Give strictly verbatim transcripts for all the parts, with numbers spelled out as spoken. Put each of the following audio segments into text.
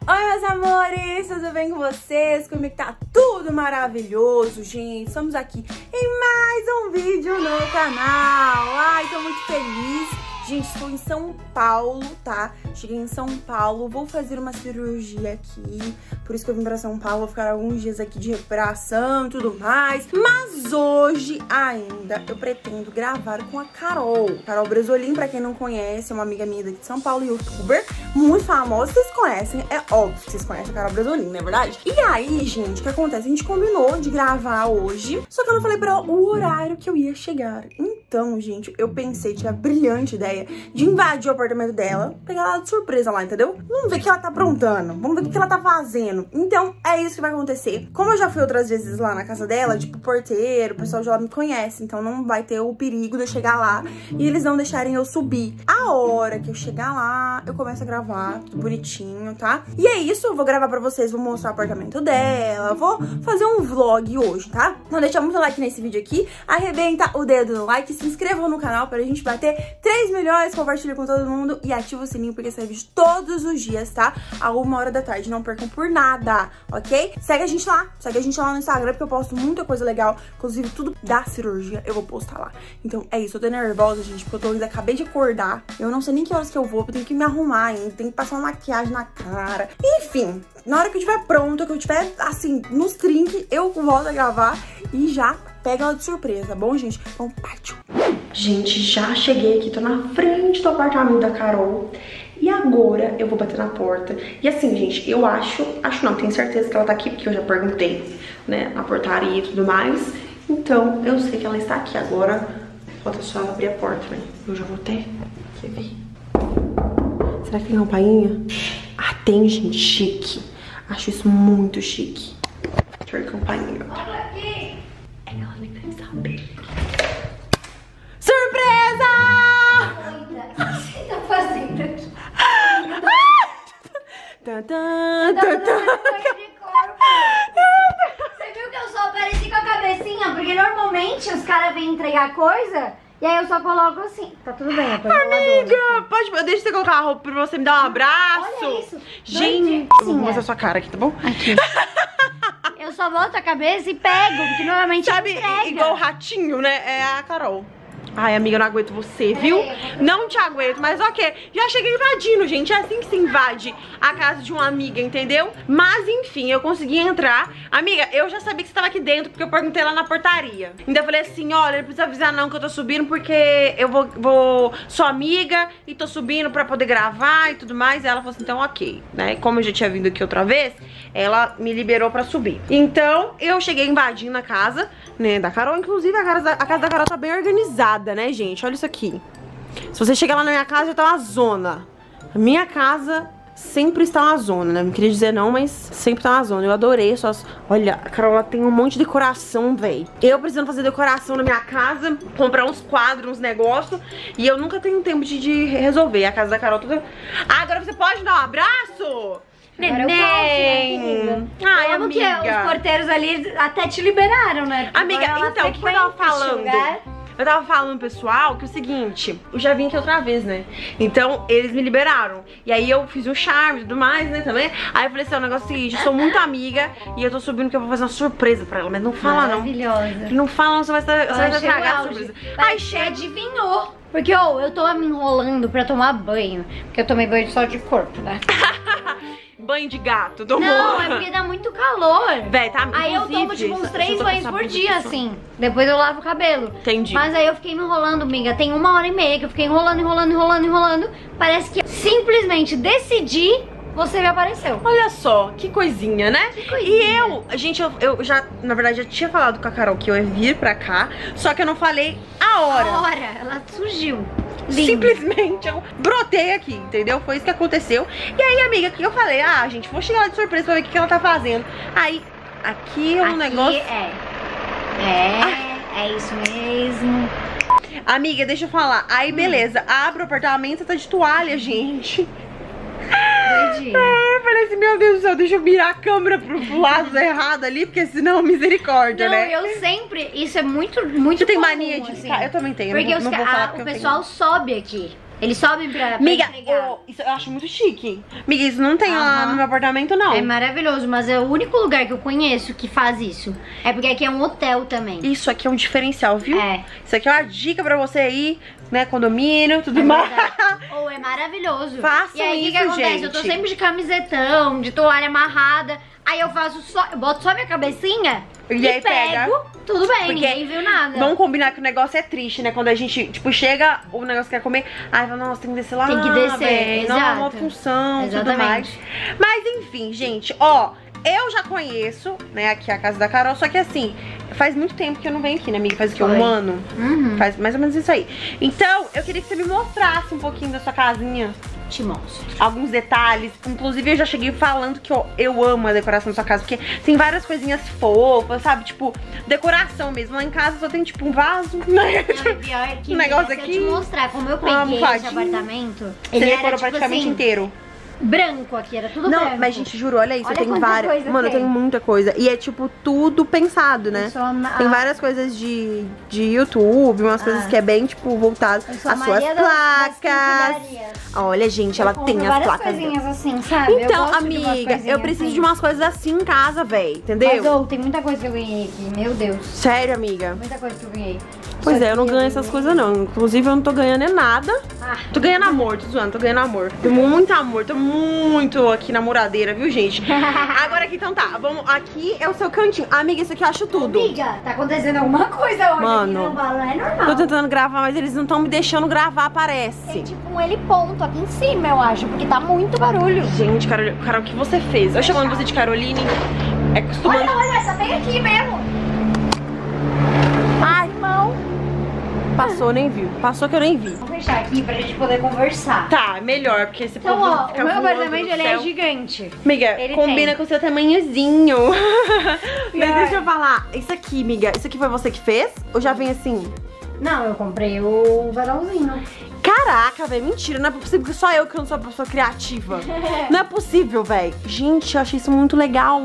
Oi, meus amores, tudo bem com vocês? Como é que tá? Tudo maravilhoso, gente. Estamos aqui em mais um vídeo no canal. Ai, tô muito feliz. Gente, estou em São Paulo, tá? Cheguei em São Paulo, vou fazer uma cirurgia aqui. Por isso que eu vim pra São Paulo, vou ficar alguns dias aqui de recuperação e tudo mais. Mas hoje ainda eu pretendo gravar com a Carol. Carol Bresolim, pra quem não conhece, é uma amiga minha daqui de São Paulo, youtuber, muito famosa. Vocês conhecem, é óbvio que vocês conhecem a Carol Bresolim, não é verdade? E aí, gente, o que acontece? A gente combinou de gravar hoje, só que eu não falei pra ela o horário que eu ia chegar. Então, gente, eu pensei, tive a brilhante ideia de invadir o apartamento dela, pegar ela de surpresa lá, entendeu? Vamos ver o que ela tá aprontando, vamos ver o que ela tá fazendo. Então, é isso que vai acontecer. Como eu já fui outras vezes lá na casa dela, tipo, porteiro, o pessoal já me conhece, então não vai ter o perigo de eu chegar lá e eles não deixarem eu subir. A hora que eu chegar lá, eu começo a gravar, tudo bonitinho, tá? E é isso, eu vou gravar pra vocês, vou mostrar o apartamento dela, vou fazer um vlog hoje, tá? Então deixa muito like nesse vídeo aqui, arrebenta o dedo no like, se inscrevam no canal pra gente bater três milhões, compartilha com todo mundo e ativa o sininho porque sai vídeo todos os dias, tá? A uma hora da tarde, não percam por nada, ok? Segue a gente lá, segue a gente lá no Instagram porque eu posto muita coisa legal, inclusive tudo da cirurgia eu vou postar lá. Então é isso, eu tô nervosa, gente, porque eu tô, ainda acabei de acordar, eu não sei nem que horas que eu vou, eu tenho que me arrumar ainda, tenho que passar uma maquiagem na cara, enfim, na hora que eu estiver pronta, que eu estiver, assim, nos trinques, eu volto a gravar e já pega ela de surpresa, tá bom, gente? Então, partiu! Gente, já cheguei aqui, tô na frente do apartamento da Carol e agora eu vou bater na porta. E assim, gente, eu acho, acho não, tenho certeza que ela tá aqui, porque eu já perguntei, né, na portaria e tudo mais. Então, eu sei que ela está aqui agora, falta só abrir a porta, né? Eu já vou até, quer ver? Será que tem campainha? Ah, tem, gente, chique. Acho isso muito chique. Deixa eu ver a campainha. Ela nem deve saber. Surpresa! O que você tá fazendo aqui? Tá, tá, tá, tá. Você viu que eu só apareci com a cabecinha? Porque normalmente os caras vêm entregar coisa e aí eu só coloco assim. Tá tudo bem, eu tô amiga, pode, deixa eu colocar a roupa pra você me dar um abraço. Olha isso. Gente, eu vou mostrar sua cara aqui, tá bom? Aqui. Eu só boto a cabeça e pego, porque normalmente sabe, entrega. Igual o ratinho, né? É a Carol. Ai, amiga, eu não aguento você, viu? Não te aguento, mas ok. Já cheguei invadindo, gente. É assim que se invade a casa de uma amiga, entendeu? Mas, enfim, eu consegui entrar. Amiga, eu já sabia que você tava aqui dentro, porque eu perguntei lá na portaria. Ainda falei assim, olha, não precisa avisar não que eu tô subindo, porque eu vou, vou sou amiga e tô subindo pra poder gravar e tudo mais. E ela falou assim, então ok, né? Como eu já tinha vindo aqui outra vez, ela me liberou pra subir. Então, eu cheguei invadindo a casa, né, da Carol. Inclusive, a casa da, a casa da Carol tá bem organizada, né, gente? Olha isso aqui. Se você chegar lá na minha casa, já tá uma zona. A minha casa sempre está uma zona, né? Não queria dizer não, mas sempre tá uma zona. Eu adorei suas... Olha, a Carol tem um monte de decoração, velho. Eu precisando fazer decoração na minha casa, comprar uns quadros, uns negócios, e eu nunca tenho tempo de, de resolver. A casa da Carol toda... Ah, agora você pode dar um abraço? Neném! Ai, amo amiga. que os porteiros ali até te liberaram, né? Porque amiga, então, o que eu tava falando? Eu tava falando, pessoal, que é o seguinte, eu já vim aqui outra vez, né? Então, eles me liberaram. E aí eu fiz um charme e tudo mais, né, também. Aí eu falei assim, é um negócio seguinte, eu sou muito amiga e eu tô subindo que eu vou fazer uma surpresa pra ela. Mas não fala, não. Maravilhosa. Não fala, não, você vai, você vai estragar a surpresa. Ai, che adivinhou. Porque, ô, oh, eu tô me enrolando pra tomar banho. Porque eu tomei banho só de corpo, né? Banho de gato, do Não, é porque dá muito calor. Véi, tá. Aí eu tomo tipo uns três banhos por dia, assim. Depois eu lavo o cabelo. Entendi. Mas aí eu fiquei me enrolando, amiga. Tem uma hora e meia que eu fiquei enrolando, enrolando, enrolando, enrolando. Parece que simplesmente decidi, você me apareceu. Olha só, que coisinha, né? Que coisinha. E eu, gente, eu, eu já, na verdade, já tinha falado com a Carol que eu ia vir pra cá. Só que eu não falei a hora. A hora, ela surgiu. Linda. Simplesmente eu brotei aqui, entendeu? Foi isso que aconteceu. E aí, amiga, o que eu falei? Ah, gente, vou chegar lá de surpresa pra ver o que, que ela tá fazendo. Aí, aqui é um aqui negócio... é. É, ah. é isso mesmo. Amiga, deixa eu falar. Aí, beleza, abre o apartamento, tá de toalha, gente. Doidinha. É, falei assim, meu Deus do céu, deixa eu virar a câmera pro lado errado ali, porque senão misericórdia, não, né? eu sempre, isso é muito, muito Você tem comum, mania de assim, ficar? Eu também tenho, porque eu não, os, não vou a, falar o porque pessoal eu sobe aqui. Eles sobem pra, pra Amiga, entregar. oh, isso eu acho muito chique. Amiga, isso não tem Aham. lá no meu apartamento, não. É maravilhoso, mas é o único lugar que eu conheço que faz isso. É porque aqui é um hotel também. Isso aqui é um diferencial, viu? É. Isso aqui é uma dica pra você aí, né? Condomínio, tudo É mais. Ou é maravilhoso. Façam E aí, o que, que isso, acontece? Eu tô gente. sempre de camisetão, de toalha amarrada. Aí eu faço só, eu boto só minha cabecinha E e, aí pega. pego. Tudo bem, Porque ninguém viu nada. Vamos combinar que o negócio é triste, né? Quando a gente, tipo, chega, o negócio quer comer, aí fala, nossa, tem que descer lá. Tem que descer, véi, não, exato. uma função, tudo Exatamente. mais. Mas enfim, gente, ó, eu já conheço, né, aqui a casa da Carol, só que assim, faz muito tempo que eu não venho aqui, né, amiga? Faz o quê? Um Foi. ano? Uhum. Faz mais ou menos isso aí. Então, eu queria que você me mostrasse um pouquinho da sua casinha. Te mostro. Alguns detalhes. Inclusive, eu já cheguei falando que eu, eu amo a decoração da sua casa, porque tem várias coisinhas fofas, sabe? Tipo, decoração mesmo. Lá em casa só tem, tipo, um vaso, né? Não, e pior é que Um negócio se aqui, eu te mostrar como eu uma peguei esse almofadinha. apartamento, Você ele decorou era, tipo praticamente assim, inteiro. branco aqui, era tudo Não, branco. mas gente, juro, olha isso, Olha tem quanta várias. coisa Mano, tem. tem muita coisa. E é tipo tudo pensado, né? Eu sou a- Tem várias coisas de, de YouTube, umas coisas Ah. que é bem, tipo, voltado Eu sou a às suas Maria das- das placas. quinquilharias. Olha, gente, Eu ela compro tem as várias placas coisinhas dela. assim, sabe? Eu Então, gosto de umas amiga, eu coisinhas preciso assim. de umas coisas assim em casa, véi, entendeu? Mas, ô, tem muita coisa que eu ganhei aqui, meu Deus. Sério, amiga? Muita coisa que eu ganhei. Pois Isso é, eu não aqui ganho essas coisas não. Inclusive eu não tô ganhando é nada. Ah, Tô ganhando amor, tô zoando, tô ganhando amor. Tô muito amor, tô muito aqui namoradeira, viu, gente? Agora aqui, então tá, vamos, aqui é o seu cantinho. Amiga, isso aqui eu acho tudo. amiga, tá acontecendo alguma coisa hoje Mano, aqui no balão, é normal. Tô tentando gravar, mas eles não estão me deixando gravar, Tem parece. tipo um heliponto aqui em cima, eu acho, porque tá muito barulho. Gente, Carol, Carol, o que você fez? Eu chamando você de Caroline, é costumando... Olha, olha, essa bem aqui mesmo. Ai, irmão. Passou, nem viu. Passou que eu nem vi. Vamos fechar aqui pra gente poder conversar. Tá, melhor, porque esse Então, povo ó, fica o meu voando apartamento no ele é céu. gigante. Amiga, Ele combina tem. com o seu tamanhozinho. Mas Pior. deixa eu falar, isso aqui, amiga, isso aqui foi você que fez? Ou já vem assim? Não, eu comprei o varãozinho. Caraca, velho, mentira, não é possível que só eu que não sou uma pessoa criativa. Não é possível, velho. Gente, eu achei isso muito legal.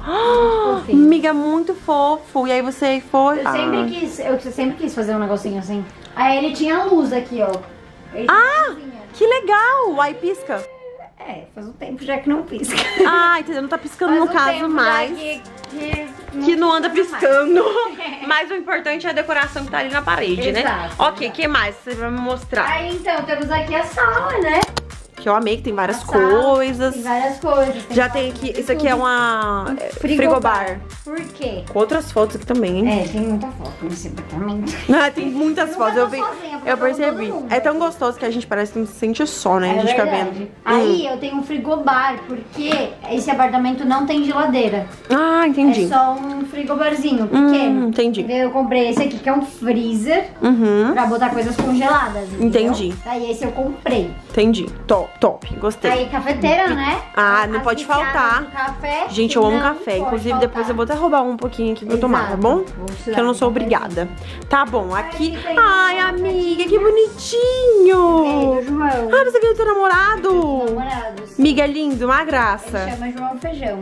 Ah, fofinho. amiga, muito fofo. E aí você foi... Eu sempre ah. quis, eu sempre quis fazer um negocinho assim. Aí ele tinha luz aqui, ó. Ele Ah! tinha luzinha. Que legal, aí pisca. É, faz um tempo já que não pisca. Ah, entendeu? Não tá piscando Faz no um caso tempo já mais. Que, que, Que não anda funciona mais. piscando. Mas o importante é a decoração que tá ali na parede, né? Exato, Ok, o exato. que mais você vai me mostrar? Aí então, temos aqui a sala, né? Que eu amei, que tem várias A sala, coisas. Tem várias coisas. Já tem aqui, isso aqui é uma é, frigobar. Por quê? Com outras fotos aqui também, hein? É, tem muita foto nesse apartamento. Ah, tem muitas Eu fotos, nunca eu tô vi. sozinha, porque Eu eu tô com percebi. todo mundo É tão aqui. gostoso que a gente parece que não se sente só, né? A É gente fica verdade. vendo. Aí Hum. eu tenho um frigobar, porque esse apartamento não tem geladeira. Ah, entendi. É só um frigobarzinho pequeno. Hum, entendi. Entendeu? Eu comprei esse aqui, que é um freezer, Uhum, pra botar coisas congeladas. entendeu? Entendi. Aí esse eu comprei. entendi. Top, top. Gostei. Aí cafeteira, né? Ah, não As pode bichadas faltar. do Café, Gente, que eu amo não café. pode Inclusive, faltar. depois eu vou até roubar um pouquinho aqui pra eu tomar, tá Exato. bom? Vou te Que dar eu não um sou cafezinho. obrigada. Tá bom, aqui... Aqui tem Ai, um amiga, que cafezinho. bonitinho! Ei, do João. Ah, você ganhou seu namorado! Namorados. Amiga, lindo, uma Ele graça. chama João Feijão.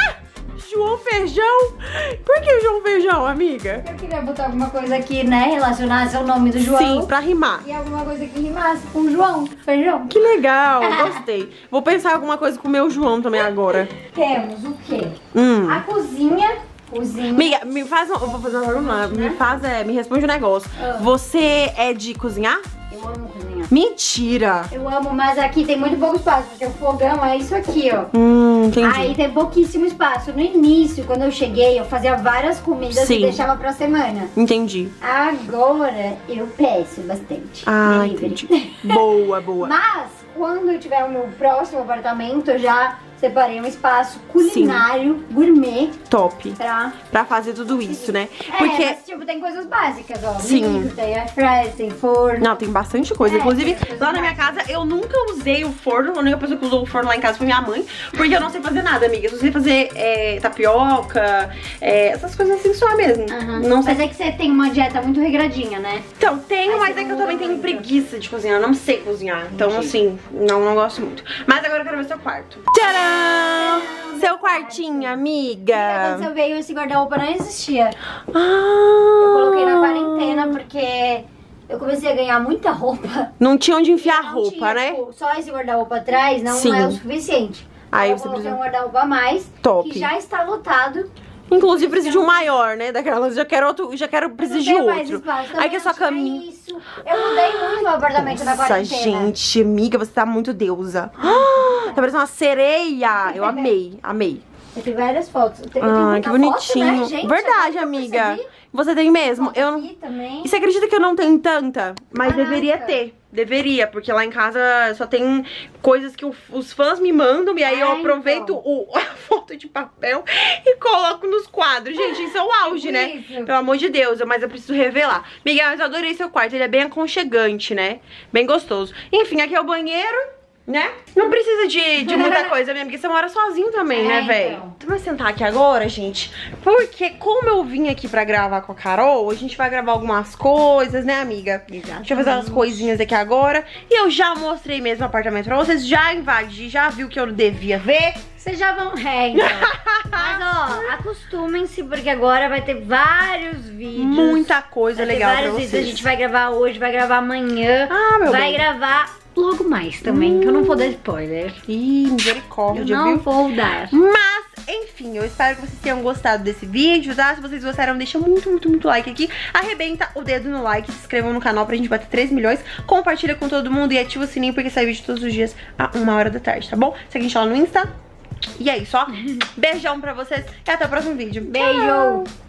João Feijão? Por que João Feijão, amiga? Eu queria botar alguma coisa aqui, né? Relacionasse ao nome do João. Sim, pra rimar. E alguma coisa que rimasse com João Feijão. Que legal, gostei. Vou pensar em alguma coisa com o meu João também agora. Temos o quê? Hum. A cozinha. Cozinha. Amiga, me faz um, eu vou fazer uma pergunta. Me faz, é, me responde um negócio. Ah. Você é de cozinhar? Eu amo cozinhar. Mentira! Eu amo, mas aqui tem muito pouco espaço, porque o fogão é isso aqui, ó. Hum, entendi. Aí tem pouquíssimo espaço. No início, quando eu cheguei, eu fazia várias comidas Sim. e deixava pra semana. Entendi. Agora eu peço bastante. Ah, Delivery. entendi. Boa, boa. Mas, quando eu tiver o meu próximo apartamento, eu já separei um espaço culinário, gourmet, Top. pra... Pra fazer tudo isso, né? É, Porque... mas, tipo, tem coisas básicas, ó. Sim. Micro, tem air fryer, tem forno. Não, tem bastante coisa. É, Inclusive, tem coisa lá na minha casa, eu nunca usei o forno. A única pessoa que usou o forno lá em casa foi minha mãe. Porque eu não sei fazer nada, amiga. Eu só sei fazer é, tapioca, é, essas coisas assim só mesmo. Aham. Não sei. Mas é que você tem uma dieta muito regradinha, né? Então, tenho, Aí mas você é que eu não também usa tenho muito. preguiça de cozinhar. Eu não sei cozinhar. Então, Entendi. assim, não, não gosto muito. Mas agora eu quero ver seu quarto. Tcharam! Seu quartinho, Quando amiga. você veio, esse guarda-roupa não existia. Ah, Eu coloquei na quarentena porque eu comecei a ganhar muita roupa. Não tinha onde enfiar Não roupa, tinha, né? Tipo, só esse guarda-roupa atrás não Sim. é o suficiente. Aí eu você coloquei precisa... um guarda-roupa a mais, Top. que já está lotado. Inclusive, preciso de um maior, né? Daquelas, já quero outro, já quero, preciso de outro. Aí que é só caminho. Isso. Eu mudei muito o apartamento na Nossa, quarentena. gente, amiga, você tá muito deusa. Ah, tá parecendo uma sereia. Eu amei, amei. Eu tenho várias fotos. Eu tenho, eu tenho Ah, muita que bonitinho. Foto, né, gente? Verdade, Agora que eu amiga. percebi. Você tem mesmo? Foto Eu não... aqui também. E você acredita que eu não tenho tanta? Mas Caraca. deveria ter. Deveria, porque lá em casa só tem coisas que o- os fãs me mandam. E aí eu Ah, aproveito então. o, a foto de papel e coloco nos quadros. Gente, isso é o auge, né? Isso. Pelo amor de Deus, mas eu preciso revelar. Miguel, mas eu adorei seu quarto. Ele é bem aconchegante, né? Bem gostoso. Enfim, aqui é o banheiro. Né? Não precisa de, de muita coisa mesmo, porque você mora sozinho também, É, né, velho? então. Então vai sentar aqui agora, gente, porque como eu vim aqui pra gravar com a Carol, a gente vai gravar algumas coisas, né, amiga? Exatamente. Deixa eu fazer umas coisinhas aqui agora. E eu já mostrei mesmo o apartamento pra vocês, já invadi, já viu que eu não devia ver. Vocês já vão... É, então. Mas, ó, acostumem-se, porque agora vai ter vários vídeos. Muita coisa vai ter legal pra vários vocês. vídeos. A gente vai gravar hoje, vai gravar amanhã. Ah, meu vai bem. gravar logo mais também, Hum. que eu não vou dar spoiler. Ih, Eu misericórdia, não viu? vou dar. Mas, enfim, eu espero que vocês tenham gostado desse vídeo, tá? Se vocês gostaram, deixa muito, muito, muito like aqui. Arrebenta o dedo no like, se inscrevam no canal pra gente bater três milhões. Compartilha com todo mundo e ativa o sininho, porque sai vídeo todos os dias a uma hora da tarde, tá bom? Segue a gente lá no Insta. E é isso, ó. Beijão pra vocês e até o próximo vídeo. Beijo! Tchau.